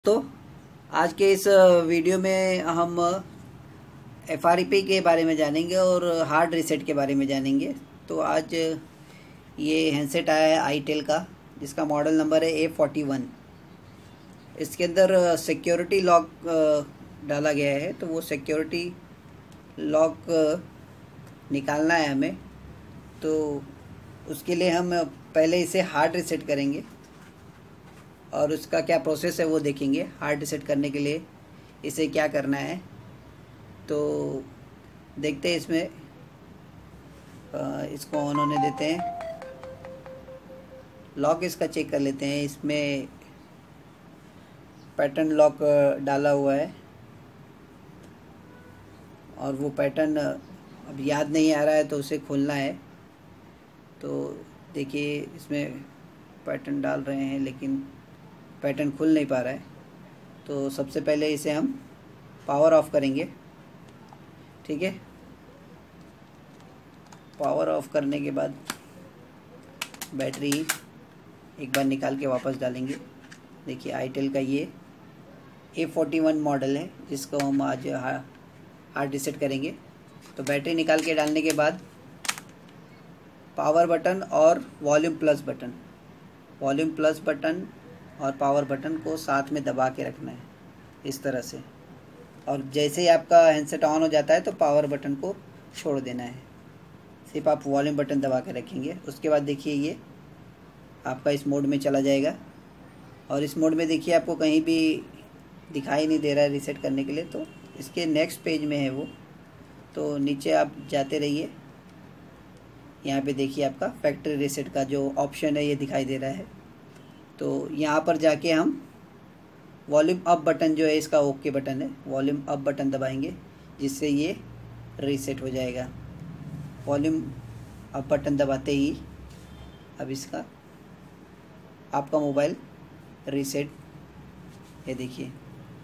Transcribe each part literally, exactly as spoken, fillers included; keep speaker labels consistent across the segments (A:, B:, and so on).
A: तो आज के इस वीडियो में हम एफ आर पी के बारे में जानेंगे और हार्ड रीसेट के बारे में जानेंगे। तो आज ये हैंडसेट आया है आईटेल का, जिसका मॉडल नंबर है ए फोर्टी वन। इसके अंदर सिक्योरिटी लॉक डाला गया है, तो वो सिक्योरिटी लॉक निकालना है हमें। तो उसके लिए हम पहले इसे हार्ड रीसेट करेंगे और उसका क्या प्रोसेस है वो देखेंगे। हार्ड रीसेट करने के लिए इसे क्या करना है तो देखते हैं। इसमें इसको ऑन होने देते हैं, लॉक इसका चेक कर लेते हैं। इसमें पैटर्न लॉक डाला हुआ है और वो पैटर्न अब याद नहीं आ रहा है, तो उसे खोलना है। तो देखिए इसमें पैटर्न डाल रहे हैं लेकिन पैटर्न खुल नहीं पा रहा है। तो सबसे पहले इसे हम पावर ऑफ करेंगे, ठीक है। पावर ऑफ करने के बाद बैटरी एक बार निकाल के वापस डालेंगे। देखिए आईटेल का ये ए फोर्टी वन मॉडल है, जिसको हम आज हार्ड रीसेट करेंगे। तो बैटरी निकाल के डालने के बाद पावर बटन और volume plus button volume plus button और पावर बटन को साथ में दबा के रखना है इस तरह से। और जैसे ही आपका हैंडसेट ऑन हो जाता है तो पावर बटन को छोड़ देना है, सिर्फ आप वॉल्यूम बटन दबा के रखेंगे। उसके बाद देखिए ये आपका इस मोड में चला जाएगा और इस मोड में देखिए आपको कहीं भी दिखाई नहीं दे रहा है रीसेट करने के लिए। तो इसके नेक्स्ट पेज में है वो, तो नीचे आप जाते रहिए। यहाँ पे देखिए आपका फैक्ट्री रीसेट का जो ऑप्शन है ये दिखाई दे रहा है। तो यहाँ पर जाके हम वॉल्यूम अप बटन जो है, इसका ओके बटन है, वॉल्यूम अप बटन दबाएंगे, जिससे ये रीसेट हो जाएगा। वॉल्यूम अप बटन दबाते ही अब इसका आपका मोबाइल रीसेट, ये देखिए।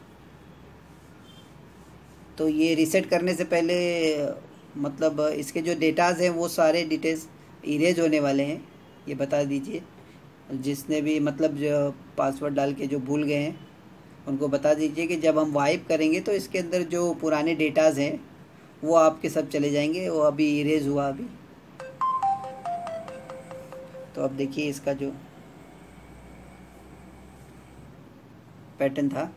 A: तो ये रीसेट करने से पहले मतलब इसके जो डेटाज हैं वो सारे डिटेल्स इरेज होने वाले हैं, ये बता दीजिए। जिसने भी मतलब जो पासवर्ड डाल के जो भूल गए हैं उनको बता दीजिए कि जब हम वाइप करेंगे तो इसके अंदर जो पुराने डेटाज हैं वो आपके सब चले जाएंगे। वो अभी इरेज हुआ अभी। तो अब देखिए इसका जो पैटर्न था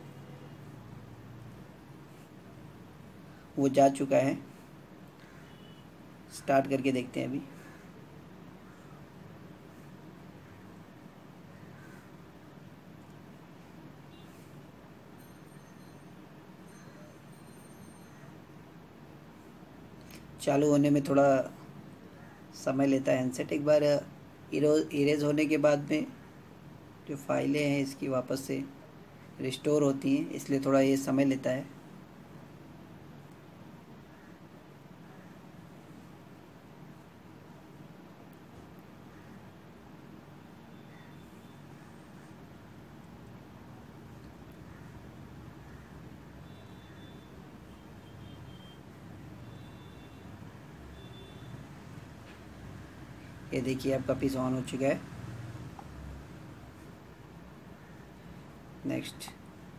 A: वो जा चुका है। स्टार्ट करके देखते हैं अभी। चालू होने में थोड़ा समय लेता है हैंडसेट। एक बार इरेज होने के बाद में जो फाइलें हैं इसकी वापस से रिस्टोर होती हैं, इसलिए थोड़ा ये समय लेता है। ये देखिए आपका पीस ऑन हो चुका है। नेक्स्ट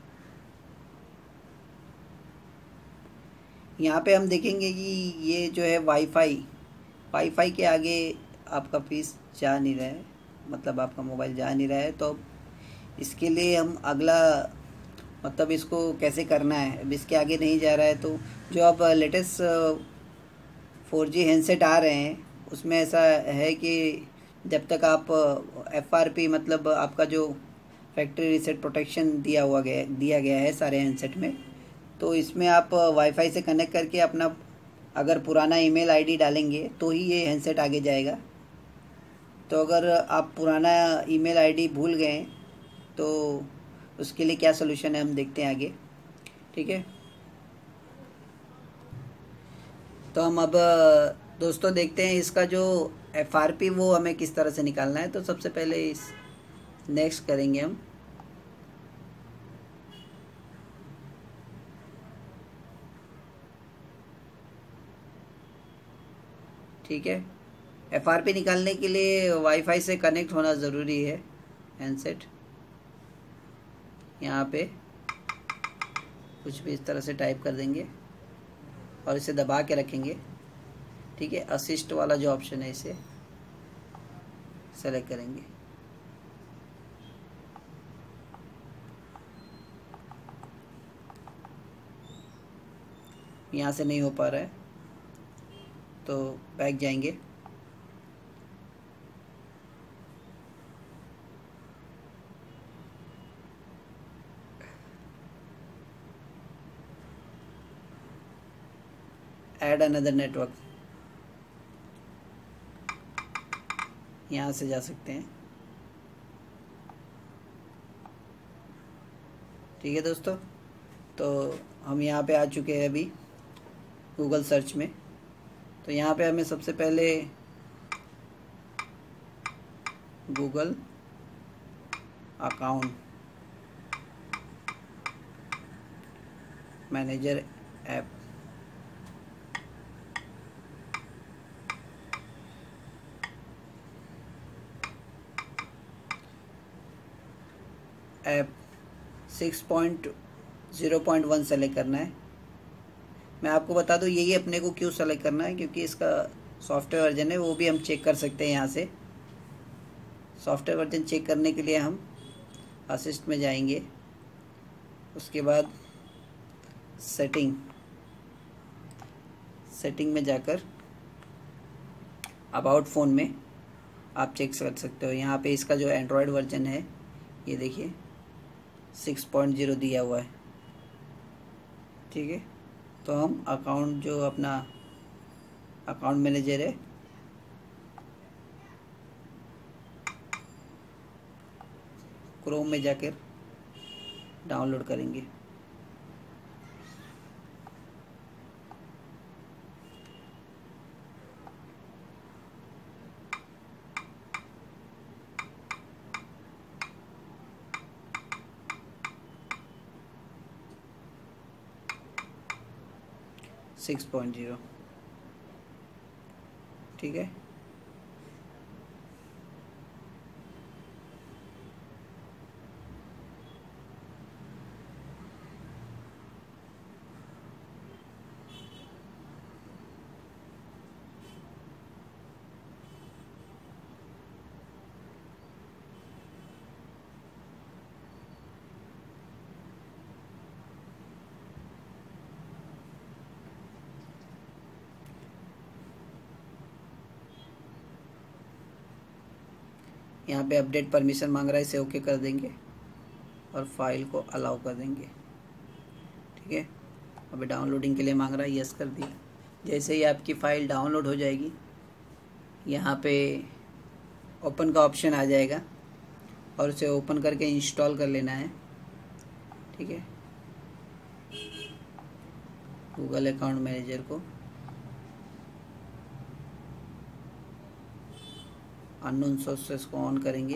A: यहाँ पे हम देखेंगे कि ये जो है वाईफाई वाईफाई के आगे आपका पीस जा नहीं रहा है, मतलब आपका मोबाइल जा नहीं रहा है। तो इसके लिए हम अगला मतलब इसको कैसे करना है, अब इसके आगे नहीं जा रहा है। तो जो अब लेटेस्ट फोर जी हैंडसेट आ रहे हैं उसमें ऐसा है कि जब तक आप एफ आर पी मतलब आपका जो फैक्ट्री रीसेट प्रोटेक्शन दिया हुआ गया दिया गया है सारे हैंडसेट में, तो इसमें आप वाईफाई से कनेक्ट करके अपना अगर पुराना ईमेल आईडी डालेंगे तो ही ये हैंडसेट आगे जाएगा। तो अगर आप पुराना ईमेल आईडी भूल गए तो उसके लिए क्या सलूशन है हम देखते हैं आगे, ठीक है। तो हम अब दोस्तों देखते हैं इसका जो एफ आर पी वो हमें किस तरह से निकालना है। तो सबसे पहले इस नेक्स्ट करेंगे हम। ठीक है, एफ आर पी निकालने के लिए वाईफाई से कनेक्ट होना ज़रूरी है हैंडसेट। यहाँ पे कुछ भी इस तरह से टाइप कर देंगे और इसे दबा के रखेंगे। ठीक है, असिस्ट वाला जो ऑप्शन है इसे सेलेक्ट करेंगे। यहाँ से नहीं हो पा रहा है तो बैक जाएंगे। ऐड अनदर नेटवर्क, यहाँ से जा सकते हैं। ठीक है दोस्तों, तो हम यहाँ पे आ चुके हैं अभी गूगल सर्च में। तो यहाँ पे हमें सबसे पहले Google account manager app app six point zero point one select करना है। मैं आपको बता दूं यही अपने को क्यों सेलेक्ट करना है, क्योंकि इसका सॉफ्टवेयर वर्जन है वो भी हम चेक कर सकते हैं। यहाँ से सॉफ्टवेयर वर्जन चेक करने के लिए हम असिस्ट में जाएंगे, उसके बाद सेटिंग सेटिंग में जाकर अबाउट फ़ोन में आप चेक कर सकते हो। यहाँ पे इसका जो एंड्रॉयड वर्जन है ये देखिए सिक्स पॉइंट ज़ीरो दिया हुआ है। ठीक है, तो हम अकाउंट जो अपना अकाउंट मैनेजर है क्रोम में जाकर डाउनलोड करेंगे। Six point zero. ठीक है, यहाँ पे अपडेट परमिशन मांग रहा है, इसे ओके कर देंगे और फाइल को अलाउ कर देंगे। ठीक है, अभी डाउनलोडिंग के लिए मांग रहा है, यस कर दिया। जैसे ही आपकी फ़ाइल डाउनलोड हो जाएगी यहाँ पे ओपन का ऑप्शन आ जाएगा और उसे ओपन करके इंस्टॉल कर लेना है। ठीक है, गूगल अकाउंट मैनेजर को अननोन सोर्सेस को ऑन करेंगे,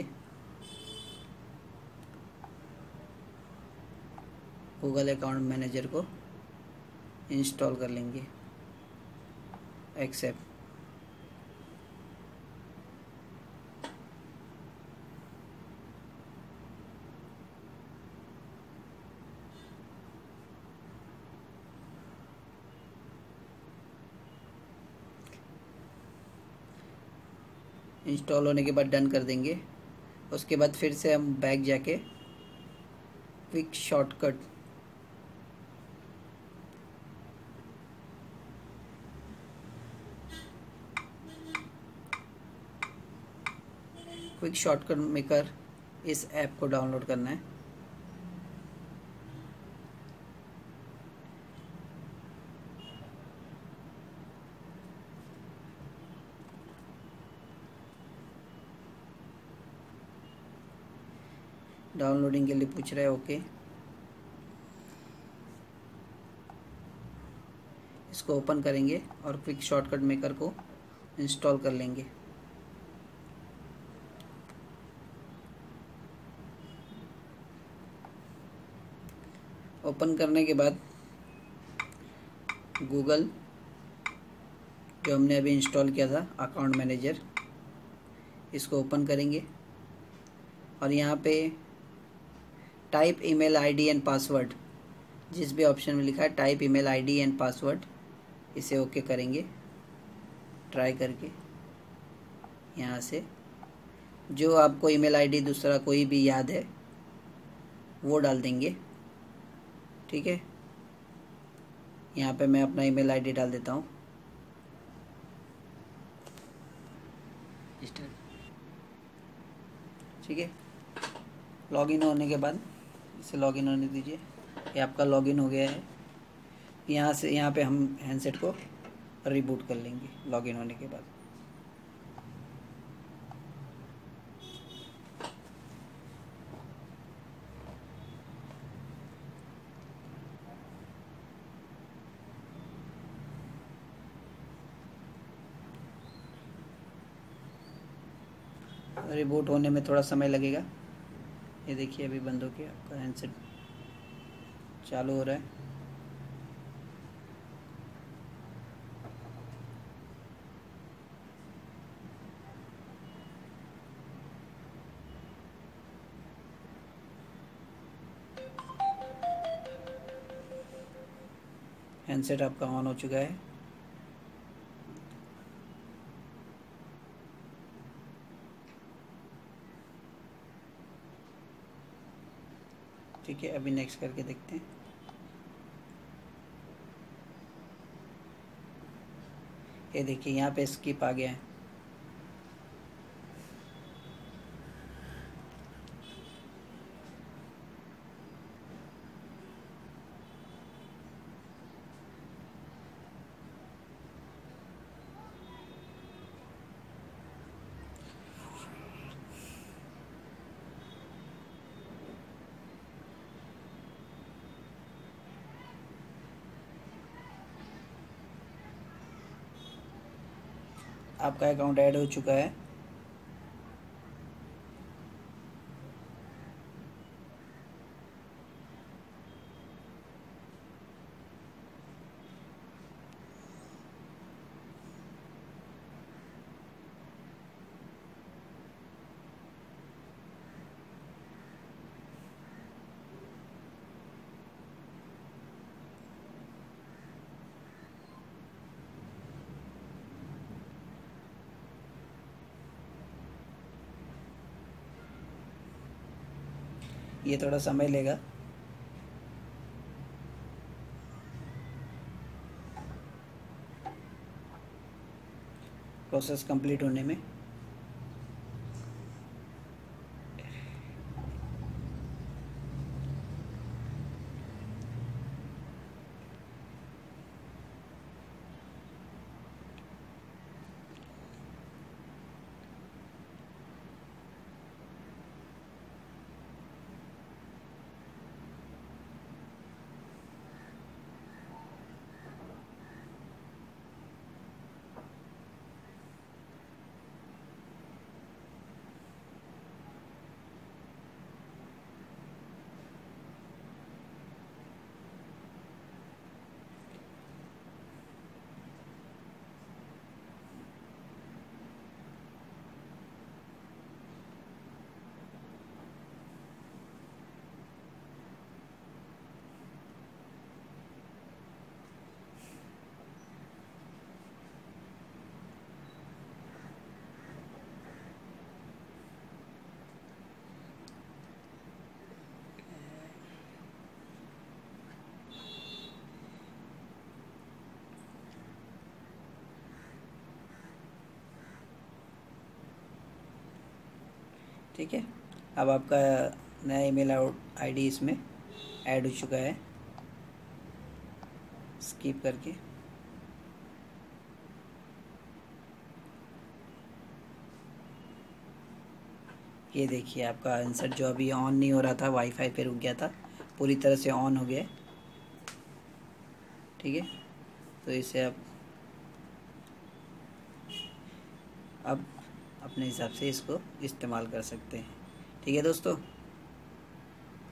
A: गूगल अकाउंट मैनेजर को इंस्टॉल कर लेंगे, एक्सेप्ट। इंस्टॉल होने के बाद डन कर देंगे। उसके बाद फिर से हम बैक जाके quick shortcut quick shortcut maker इस ऐप को डाउनलोड करना है। डाउनलोडिंग के लिए पूछ रहा है, ओके। इसको ओपन करेंगे और क्विक शॉर्टकट मेकर को इंस्टॉल कर लेंगे। ओपन करने के बाद गूगल जो हमने अभी इंस्टॉल किया था अकाउंट मैनेजर, इसको ओपन करेंगे और यहाँ पे type email ID and password जिस भी ऑप्शन में लिखा है type email ID and password, इसे ओके करेंगे। ट्राई करके यहाँ से जो आपको ईमेल आईडी दूसरा कोई भी याद है वो डाल देंगे। ठीक है, यहाँ पे मैं अपना ईमेल आईडी डाल देता हूँ। ठीक है, लॉगिन होने के बाद इसे लॉगिन होने दीजिए। ये आपका लॉगिन हो गया है। यहाँ से यहाँ पे हम हैंडसेट को रिबूट कर लेंगे लॉगिन होने के बाद। रिबूट होने में थोड़ा समय लगेगा। ये देखिए अभी बंद हो गया, आपका हैंडसेट चालू हो रहा है। हैंडसेट आपका ऑन हो चुका है। ठीक है, अभी नेक्स्ट करके देखते हैं। ये देखिए यहाँ पे स्किप आ गया है। आपका अकाउंट ऐड हो चुका है। ये थोड़ा समय लेगा। प्रोसेस कंप्लीट होने में। ठीक है, अब आपका नया ईमेल आईडी इसमें ऐड हो चुका है। स्किप करके ये देखिए आपका आंसर जो अभी ऑन नहीं हो रहा था, वाईफाई पे रुक गया था, पूरी तरह से ऑन हो गया। ठीक है, तो इसे आप अब अपने हिसाब से इसको इस्तेमाल कर सकते हैं। ठीक है दोस्तों।